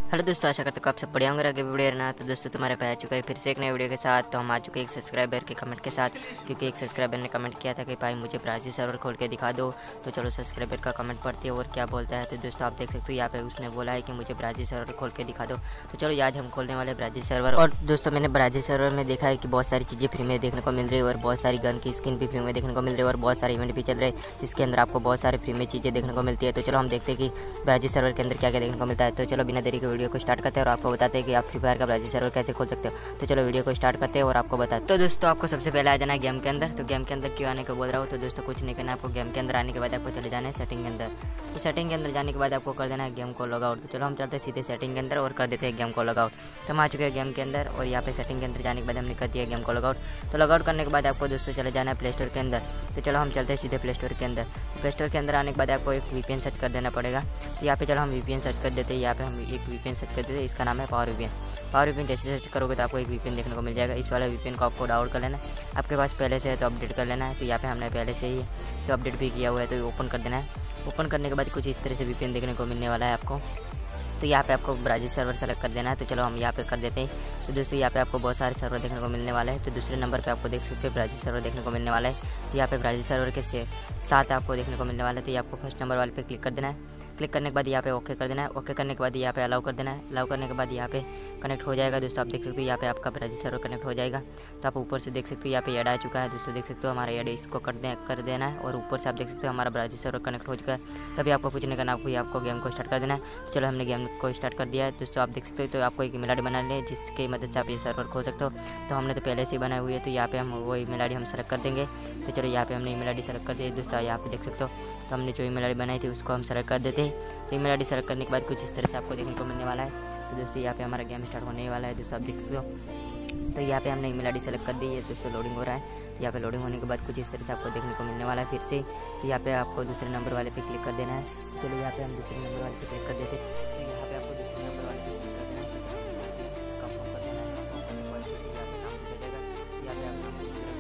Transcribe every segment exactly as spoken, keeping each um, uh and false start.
Hello दोस्तों, आशा करते हो आप सब बढ़िया होंगे। आगे वीडियो रहना तो दोस्तों तुम्हारे पे आ चुका है फिर से एक नए वीडियो के साथ। तो हम आ चुके हैं एक सब्सक्राइबर के कमेंट के साथ, क्योंकि एक सब्सक्राइबर ने कमेंट किया था कि भाई मुझे ब्राज़ील सर्वर खोल के दिखा दो। तो चलो सब्सक्राइबर का कमेंट पढ़ते हैं और क्या बोलता है। तो दोस्तों आप देख सकते हो यहाँ पे उसने बोला है कि मुझे ब्राज़ील सर्वर खोल के दिखा दो। तो चलो आज हम खोलने वाले ब्राज़ील सर्वर। और दोस्तों मैंने ब्राज़ील सर्वर में देखा है कि बहुत सारी चीज़ें फ्री में देखने को मिल रही है और बहुत सारी गन की स्किन भी फ्री में देखने को मिल रही है और बहुत सारे इवेंट भी चल रहे हैं जिसके अंदर आपको बहुत सारे फ्री में चीज़ें देखने को मिलती है। तो चलो हम देखते हैं कि ब्राज़ील सर्वर के अंदर क्या क्या देखने को मिलता है। तो चलो बिना देरी के वीडियो को स्टार्ट करते हैं और आपको बताते हैं कि आप फ्री फायर का ब्राज़ील सर्वर कैसे खोल सकते हो। तो चलो वीडियो को स्टार्ट करते हैं और आपको बताते हैं। तो दोस्तों आपको सबसे पहले आ जाना है गेम के अंदर। तो गेम के अंदर क्यों आने को बोल रहा हूँ, तो दोस्तों कुछ नहीं करना है आपको। गेम के अंदर आने के बाद आपको चले जाना है सेटिंग के अंदर। तो सेटिंग के अंदर जाने के बाद आपको कर देना है गेम को लॉग आउट। तो चलो हम चलते हैं सीधे सेटिंग के अंदर और कर देते हैं गेम को लॉग आउट। तो हम आ चुके हैं गेम के अंदर और यहाँ पे सेटिंग के अंदर जाने के बाद हमने कर दिया गेम को लॉग आउट। तो लॉग आउट करने के बाद आपको दोस्तों चले जाना है प्ले स्टोर के अंदर। तो चलो हम चलते हैं सीधे प्ले स्टोर के अंदर। प्ले स्टोर के अंदर आने के बाद आपको एक वीपीएन सर्च कर देना पड़ेगा। तो यहाँ पे चलो हम वीपीएन सर्च कर देते हैं। यहाँ पे हम एक वीपीएन सर्च कर देते हैं, इसका नाम है पावर वीपीएन। पावर वीपीएन जैसे सर्च करोगे तो आपको एक वीपीएन देखने को मिल जाएगा। इस वाले वीपीएन को आपको डाउनलोड कर लेना है। आपके पास पहले से है तो अपडेट कर लेना है। तो यहाँ पे हमने पहले से ही तो अपडेट भी किया हुआ है, तो ओपन कर देना है। ओपन करने के बाद कुछ इस तरह से वीपीएन देखने को मिलने वाला है आपको। तो यहाँ पे आपको ब्राज़ील सर्वर सेलेक्ट कर देना है। तो चलो हम यहाँ पे कर देते हैं। तो दोस्तों यहाँ पे आपको बहुत सारे सर्वर देखने को मिलने वाला है। तो दूसरे नंबर पे आपको देख सकते हो ब्राज़ील सर्वर देखने को मिलने वाला है। तो यहाँ पे ब्राज़ील सर्वर के साथ आपको देखने को मिलने वाला है। तो ये आपको फर्स्ट नंबर वाले पे क्लिक कर देना है। क्लिक करने के बाद यहाँ पे ओके कर देना है। ओके करने के बाद यहाँ पे अलाउ कर देना है। अलाउ करने के बाद यहाँ पे कनेक्ट हो जाएगा। दोस्तों आप देख सकते हो यहाँ पे आपका ब्राज़ील सर्वर कनेक्ट हो जाएगा। तो आप ऊपर से देख सकते हो यहाँ पे ऐड आ चुका है। दोस्तों देख सकते हो हमारा ऐड इसको कर दे कर देना है और ऊपर से आप देख सकते हो हमारा ब्राज़ील सर्वर कनेक्ट हो चुका है। तभी आपको कुछ नहीं करना, आपको आपको गेम को स्टार्ट कर देना है। तो चलो हमने गेम को स्टार्ट कर दिया है। दोस्तों आप देख सकते हो तो आपको एक ईमेल आई डी बना ले जिसकी मदद से आप ये सर्वर खोल सकते हो। तो हमने तो पहले से ही बनाई हुई है, तो यहाँ पे हम वो ईमेल आई डी हम सेलेक्ट कर देंगे। तो चलो यहाँ पे हमने ईमेल आई डी सेलेक्ट कर दी है। दोस्तों यहाँ पे देख सकते हो तो हमने जो ईमेल आई डी बनाई थी उसको हम सेलेक्ट कर देते हैं। तो ईमेल आई डी सेलेक्ट करने के बाद कुछ इस तरह से आपको देखने को मिलने वाला है। तो दोस्तों यहाँ पे हमारा गेम स्टार्ट होने वाला है। दोस्तों आप देख सकते हो तो यहाँ पे हमने ईमेल आई डी सेलेक्ट कर दी है। दोस्तों लोडिंग हो रहा है। तो यहाँ पे लोडिंग होने के बाद कुछ इस तरह से आपको देखने को मिलने वाला है फिर से। तो यहाँ पे आपको दूसरे नंबर वाले पे क्लिक कर देना है। चलो यहाँ पे हम दूसरे नंबर वाले पे क्लिक कर देते हैं। तो यहाँ पे आपको दूसरे नंबर वाले पे क्लिक कर देना है, कंफर्म कर देना है। कंफर्म करने के बाद यहाँ पे नाम दिया जाएगा। यहाँ पे हम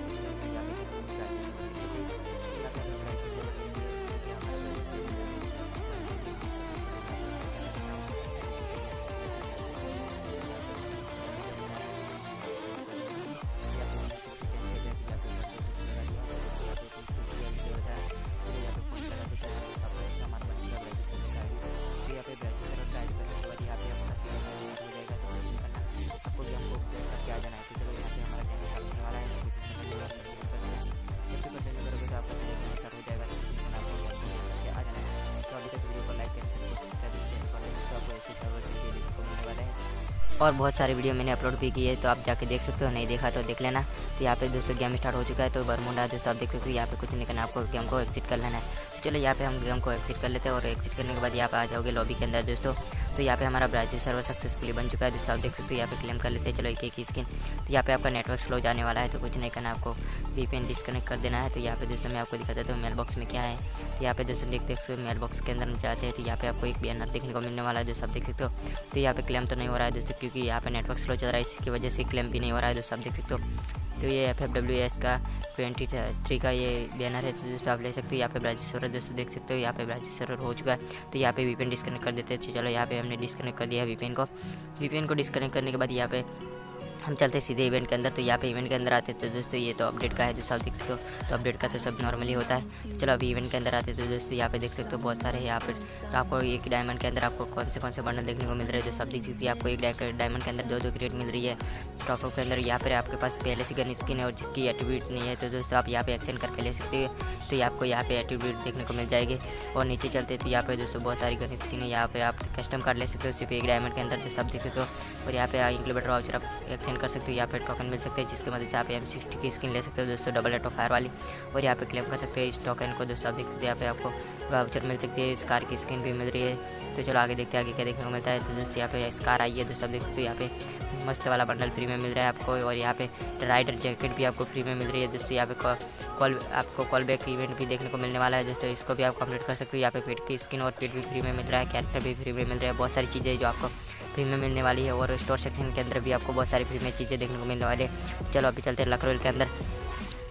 और बहुत सारे वीडियो मैंने अपलोड भी किए हैं, तो आप जाके देख सकते हो। नहीं देखा तो देख लेना। तो यहाँ पे दोस्तों गेम स्टार्ट हो चुका है। तो बरमुंडा दोस्तों आप देख सकते हो यहाँ पे कुछ नहीं करना, आपको गेम को एग्जिट कर लेना है। तो चलो यहाँ पे हम गेम को एग्जिट कर लेते हैं और एग्जिट करने के बाद यहाँ पे आ जाओगे लॉबी के अंदर दोस्तों। तो यहाँ पे हमारा ब्राज़ील सर्वर सक्सेसफुली बन चुका है। दोस्तों आप देख सकते हो यहाँ पे क्लेम कर लेते हैं। चलो एक एक स्किन। तो यहाँ पे आपका नेटवर्क स्लो जाने वाला है, तो कुछ नहीं करना, आपको वीपीएन डिस्कनेक्ट कर देना है। तो यहाँ पे दोस्तों मैं आपको दिखा देता हूँ मेल बॉक्स में क्या है। तो यहाँ पे दोस्तों देख देख सकते हो मेल बॉक्स के अंदर हम जाते हैं। तो यहाँ पे आपको एक बैनर देखने को मिलने वाला है। दोस्तों आप देख सकते हो तो यहाँ पे क्लेम तो नहीं हो रहा है दोस्तों, क्योंकि यहाँ पे नेटवर्क स्लो चल रहा है, इसकी वजह से क्लेम भी नहीं हो रहा है। दोस्तों आप देख सकते हो तो ये एफ एफ डब्ल्यू एस का ट्वेंटी थ्री का ये बैनर है। तो दोस्तों आप ले सकते हो यहाँ पे ब्राज़ील सर्वर दोस्तों देख सकते हो यहाँ पे ब्राज़ील सर्वर हो चुका है। तो यहाँ पे वीपीएन डिस्कनेक्ट कर देते हैं। तो चलो यहाँ पे हमने डिस्कनेक्ट कर दिया है वीपीएन को। वीपीएन को डिस्कनेक्ट करने के बाद यहाँ पे हम चलते हैं सीधे इवेंट के अंदर। तो यहाँ पे इवेंट के अंदर आते तो दोस्तों ये तो अपडेट का है दोस्तों आप देख सकते हो। तो अपडेट का तो सब नॉर्मली होता है। तो चलो अभी इवेंट के अंदर आते तो दोस्तों यहाँ पे देख सकते हो बहुत सारे हैं यहाँ पे। तो आपको एक डायमंड के अंदर आपको कौन से कौन से बंडल देखने को मिल रहे हैं दोस्तों आप देख सकते हैं। आपको एक डायमंड के अंदर दो दो क्रेट मिल रही है। टॉपअप के अंदर यहाँ पर आपके पास पहले से गन स्किन है और जिसकी एट्रीब्यूट नहीं है, तो दोस्तों आप यहाँ पे एक्सचेंज करके ले सकते हो। तो आपको यहाँ पे एट्रीब्यूट देखने को मिल जाएगी। और नीचे चलते तो यहाँ पे दोस्तों बहुत सारी गन स्किन है। यहाँ पे आप कस्टम कर ले सकते हो सिर्फ एक डायमंड के अंदर दोस्तों आप देख सकते हो। और यहाँ पे इंक्लूडेड वाउचर आप एक्सचेंज कर सकते हो। यहाँ पे टोकन मिल सकते हैं जिसकी मदद से आप एम सिक्सटी की स्किन ले सकते हो दोस्तों डबल एट फायर वाली। और यहाँ पे क्लेम कर सकते हो इस टोकन को दोस्तों आप देख सकते हो। यहाँ पे आपको वाउचर मिल सकती है, स्कार की स्किन भी मिल रही है। तो चलो आगे देखते हैं आगे क्या देखने को मिलता है। तो दोस्तों यहाँ पे स्कार आई है दोस्तों आप देख सकते हो। यहाँ पे मस्त वाला बंडल फ्री में मिल रहा है आपको। और यहाँ पे राइडर जैकेट भी आपको फ्री में मिल रही है दोस्तों। यहाँ पे कॉल आपको कॉल बैक इवेंट भी देखने को मिलने वाला है दोस्तों, इसको भी आप कंप्लीट कर सकते हो। यहाँ पे पेट की स्किन और पेट भी फ्री में मिल रहा है, कैरेक्टर भी फ्री में मिल रहा है। बहुत सारी चीज़ें जो आपको फ्री में मिलने वाली है। और स्टोर सेक्शन के अंदर भी आपको बहुत सारी फ्री में चीज़ें देखने को मिलने वाली है। चलो अभी चलते हैं लकरोल के अंदर।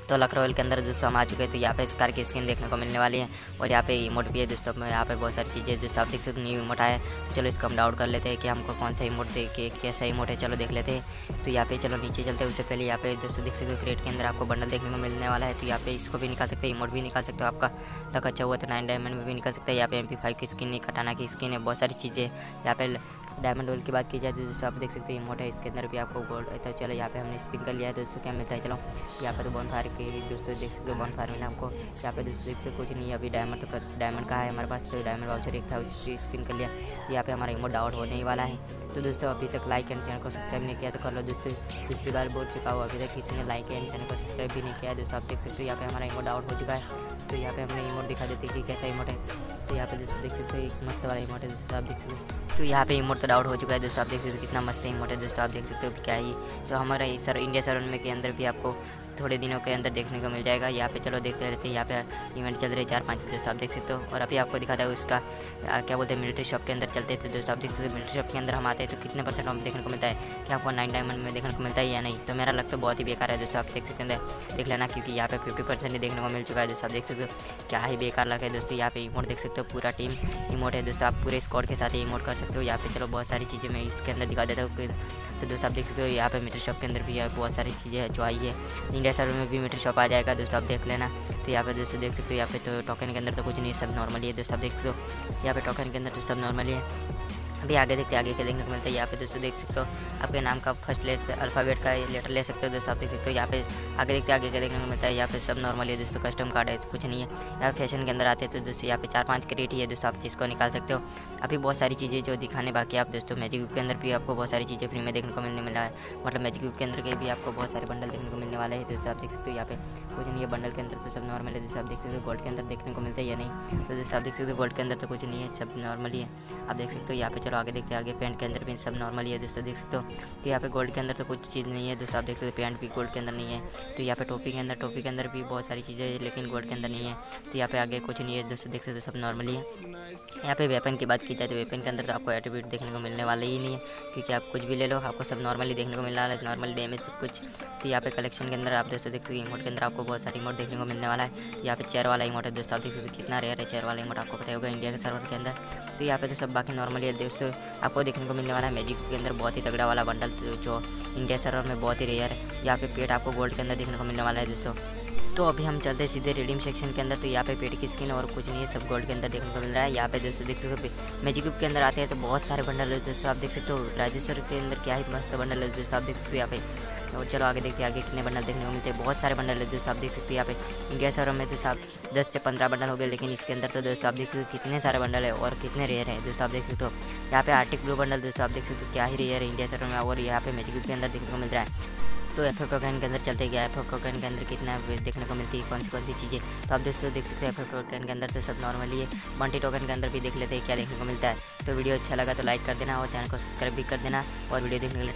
तो लक रॉयल के अंदर दोस्तों हम आ चुके हैं। तो यहाँ पे स्कार की स्किन देखने को मिलने वाली है और यहाँ पे इमोट भी है दोस्तों। यहाँ पे बहुत सारी चीज़ें दोस्तों आप देख सकते हो, न्यू इमोट आया है। तो चलो इसको हम डाउनलोड कर लेते हैं कि हमको कौन सा इमोट दे के कैसा इमोट है, चलो देख लेते हैं। तो यहाँ पे चलो नीचे चलते हैं। उससे पहले यहाँ पे दोस्तों देख सकते हो क्रेट के अंदर आपको बंडल देखने को मिलने वाला है। तो यहाँ पे इसको भी निकाल सकते हैं, इमोट भी निकाल सकते हो। आपका लक अच्छा हुआ तो नाइन डायमंड में भी निकल सकता है। यहाँ पे एम पी फाइव की स्किन है, कटाना की स्किन है, बहुत सारी चीज़ें। यहाँ पे डायमंड रोल की बात की जाए तो दोस्तों आप देख सकते हैं इमोट है, इसके अंदर भी आपको गोल्ड है। तो चलो यहाँ पे हमने स्पिन कर लिया है दोस्तों, क्या मिलता है चलो यहाँ पे तो बॉन फायर के दोस्तों देख सकते हो, बॉन फायर मिला हमको। यहाँ पे दोस्तों देख सकते कुछ नहीं है अभी, डायमंड तो डायमंड का है हमारे पास। तो डायमंड वाउचर एक था, उसकी स्पिन कर लिया। यहाँ पे हमारा इमोट डाउट होने ही वाला है। तो दोस्तों अभी तक लाइक एंड चैनल को सब्सक्राइब नहीं किया तो कर लो दोस्तों, पिछली बार बोल चुका हूँ, अभी तक किसी ने लाइक एंड चैनल को सब्सक्राइब भी नहीं किया है दोस्तों। आप देख सकते हो यहाँ पे हमारा इमोट आउट हो चुका है। तो यहाँ पे हमने इमोट दिखा देते हैं कि कैसा इमोट है। तो यहाँ पे दोस्तों देख सकते हो एक मस्त वाला इमोट है दोस्तों, आप देख सकते हो। तो यहाँ पे इमोट तो डाउट हो चुका है दोस्तों, आप देख सकते हो कितना मस्त इमोट है दोस्तों, आप देख सकते हो क्या ही। तो हमारा सर इंडिया सर्वर में के अंदर भी आपको थोड़े दिनों के अंदर देखने को मिल जाएगा। यहाँ पे चलो देखते रहते हैं, यहाँ पे इवेंट चल रहे हैं चार पाँच दोस्तों, आप देख सकते हो। और अभी आपको दिखाता है उसका आ, क्या बोलते हैं मिलिट्री शॉप के अंदर चलते थे दोस्तों, आप देख सकते हो मिलिट्री शॉप के अंदर हम आते हैं तो कितने परसेंट ऑफ देखने को मिलता है, क्या आपको नाइन डायमंड में देखने को मिलता है या नहीं। तो मेरा लग तो बहुत ही बेकार है दोस्तों, आप देख सकते हैं, देख लेना, क्योंकि यहाँ पे फिफ्टी परसेंट ही देखने को मिल चुका है दोस्तों, आप देख सकते हो क्या ही बेकार लगा है दोस्तों। यहाँ पे इमोट देख सकते हो, पूरा टीम इमोट है दोस्तों, आप पूरे स्क्वाड के साथ ही इमोट कर सकते हो। यहाँ पे चलो बहुत सारी चीज़ें मैं इसके अंदर दिखा देता हूँ। तो दोस्तों आप देख सकते हो यहाँ पे मीटर शॉप के अंदर भी बहुत सारी चीज़ें जो आई है, इंडिया सर्वर में भी मीटर शॉप आ जाएगा दोस्तों, आप देख लेना। तो यहाँ पे दोस्तों देख सकते हो यहाँ पे तो टोकन के अंदर तो कुछ नहीं, सब नॉर्मली है दोस्तों, आप देख सकते हो यहाँ पे टोकन के अंदर तो सब नॉर्मली है। अभी आगे देखते आगे के देखने को मिलता है। यहाँ पे दोस्तों देख सकते हो आपके नाम का फर्स्ट ले अल्फ़ाबेट का लेटर ले सकते हो दोस्तों, आप देख सकते हो। यहाँ पे आगे देखते आगे के देखने को मिलता है। यहाँ पे सब नॉर्मल है दोस्तों, कस्टम कार्ड है तो कुछ नहीं है। यहाँ पे फैशन के अंदर आते हैं तो दोस्तों यहाँ पे चार पांच क्रेट ही है दोस्तों, आप जिसको निकाल सकते हो। अभी बहुत सारी चीज़ें जो दिखाने बाकी है आप दोस्तों, मैजिक क्यूब के अंदर भी आपको बहुत सारी चीज़ें फ्री में देखने को मिलने मिला है, मतलब मैजिक क्यूब के अंदर के भी आपको बहुत सारे बंडल देखने को मिलने वाले हैं दोस्तों, आप देख सकते हो। यहाँ पे कुछ नहीं है, बंडल के अंदर तो सब नॉर्मल है दोस्तों, आप देख सकते हो। गोल्ड के अंदर देखने को मिलता है या नहीं, तो दोस्तों आप देख सकते हो गोल्ड के अंदर तो कुछ नहीं है, सब नॉर्मली है, आप देख सकते हो। यहाँ पे चलो आगे देखते हैं, आगे पेंट के अंदर भी सब नॉर्मली है दोस्तों, देख सकते हो। तो यहाँ पे गोल्ड के अंदर तो कुछ चीज़ नहीं है दोस्तों, आप देख सकते हो। पेंट भी गोल्ड के अंदर नहीं है। तो यहाँ पे टोपी के अंदर टोपी के अंदर भी बहुत सारी चीज़ें हैं लेकिन गोल्ड के अंदर नहीं है। तो यहाँ पे आगे कुछ नहीं है दोस्तों, देख सकते हो सब नॉर्मली है। यहाँ पे वेपन की बात की जाए तो वेपन के अंदर तो आपको एट्रीब्यूट देखने को मिलने वाले ही नहीं है, क्योंकि आप कुछ भी ले लो आपको सब नॉर्मली देखने को मिल रहा है, नॉर्मल डैमेज सब कुछ। तो यहाँ पे कलेक्शन के अंदर आप दोस्तों देख सकते हो इमोट के अंदर आपको बहुत सारी इमोट देखने को मिलने वाला है। तो यहाँ पे चेयर वाला इमोट है दोस्तों, आप देख सकते हो कितना रेयर है चेयर वाला इमोट, आपको पता होगा इंडिया के सर्वर के अंदर। तो यहाँ पे तो सब बाकी नॉर्मली है दोस्तों, आपको देखने को मिलने वाला है मैजिक के अंदर बहुत ही तगड़ा वाला बंडल जो इंडिया सर्वर में बहुत ही रेयर है। यहाँ पे पेट आपको गोल्ड के अंदर देखने को मिलने वाला है दोस्तों। तो अभी हम चलते हैं सीधे रिडीम सेक्शन के अंदर। तो यहाँ पे पेट की स्किन और कुछ नहीं है, सब गोल्ड के अंदर देखने को मिल रहा है। यहाँ पे दोस्तों देख सकते हो मैजिक क्यूब के अंदर आते हैं तो बहुत सारे बंडल है दोस्तों, आप देख सकते हो। राजेश्वर के अंदर क्या ही मस्त बंडल है दोस्तों, आप देख सकते हो यहाँ पे। और चलो आगे देखते हैं आगे कितने बंडल देखने को मिलते हैं, बहुत सारे बंडल है दोस्तों, आप देख सकते हो। यहाँ पे इंडिया सर्वर में तो आप दस से पंद्रह बंडल हो गए, लेकिन इसके अंदर तो दोस्तों आप देख सकते हो कितने सारे बंडल है और कितने रेयर है दोस्तों, आप देख सकते हो। यहाँ पे आर्टिक ब्लू बंडल दोस्तों आप देख सकते हो क्या ही रेयर है इंडिया सर्वर में, और यहाँ पे मैजिक क्यूब के अंदर देखने को मिल रहा है। तो एफ एफ टोकन के अंदर चलते गया, एफ एफ टोकन के अंदर कितना देखने को मिलती है, कौन सी कौन सी चीज़ें, तो आप दोस्तों देख सकते हैं एफ एफ टोकन के अंदर तो सब नॉर्मली है। बंटी टोकन के अंदर भी देख लेते हैं क्या देखने को मिलता है। तो वीडियो अच्छा लगा तो लाइक कर देना और चैनल को सब्सक्राइब भी कर देना, और वीडियो देखने के लिए